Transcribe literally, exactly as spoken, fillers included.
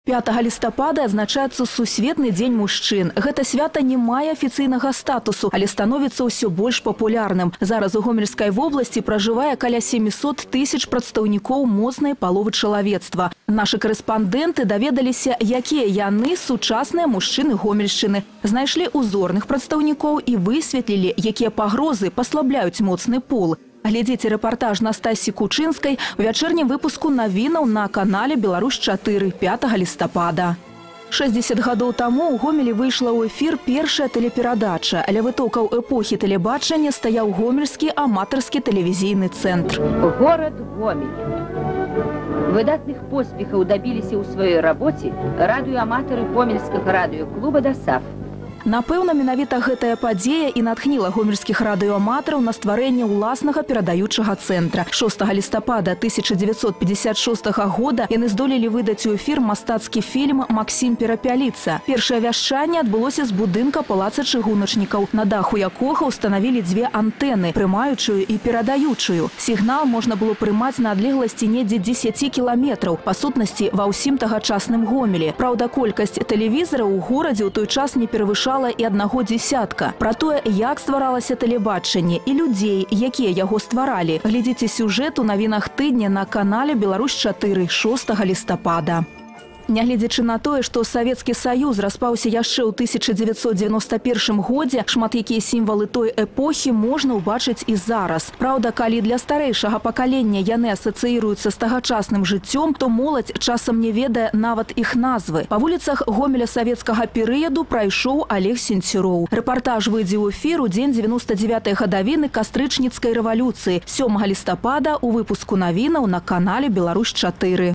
пятага лістапада адзначаецца сусветны дзень мужчын. Гэта свята не мае афіцыйнага статусу, але становіцца ўсё больш папулярным. Зараз у Гомельскай вобласці пражывае каля сямісот тысяч прадстаўнікоў моцнай паловы чалавецтва. Нашы корэспандэнты даведаліся, якія яны сучасныя мужчыны Гомельшчыны. Знайшлі узорных прадстаўнікоў і высветлілі, якія пагрозы паслабляюць моцны пол. Глядзіце рэпартаж Настасі Кучынскай у вячэрнім выпуску навінаў на канале Беларусь чатыры пятага лістапада. шэсцьдзесят гадоў таму ў Гомелі выйшла ў эфір першая тэлеперадача. Ля вытокаў эпохі тэлебачання стаяў гомельскі аматарскі тэлевізійны цэнтр. Горад Гомель. Выдатных поспехаў дабіліся ў сваёй рабоце радыёаматары гомельскага радыёклуба «ДАСАФ». Напэўна, менавіта гэтая падзея і натхніла гомельскіх радыёаматараў на стварэнне ўласнага перадаючага цэнтра. шостага лістапада тысяча дзевяцьсот пятьдесят шостага года яны здолелі выдаць у эфір мастацкі фільм «Максім перапяліцца». Першае вяшчанне адбылося з будынка палаца чыгуначнікаў, на даху якога ўстанавілі дзве антэны, прымаючую і перадаючую. Сігнал можна было прымаць на адлегласці недзе дзесяці кіламетраў, па сутнасці ва ўсім тагачасным Гомелі. Праўда, колькасць тэлевізараў у горадзе ў той час не перавышала і аднаго дзесятка. Пра тое, як стваралася тэлебачанне і людзей, якія яго стваралі, глядзіце сюжэт у навінах тыдня на канале Беларусь чатыры шостага лістапада. Нягледзячы на тое, што Савецкі Саюз распаўся яшчэ ў тысяча дзевяцьсот дзевяноста першым годзе, шмат якія сімвалы той эпохі можна ўбачыць і зараз. Праўда, калі для старэйшага пакалення яны асацыіруюцца з тагачасным жыццём, то моладзь часам не ведае нават іх назвы. Па вуліцах Гомеля савецкага перыяду прайшоў Олег Сенцюроў. Рэпартаж выйдзе ў эфір у дзень дзевяноста дзевятай гадавіны кастрычніцкай рэвалюцыі сёмага лістапада у выпуску навінаў на канале Беларусь чатыры.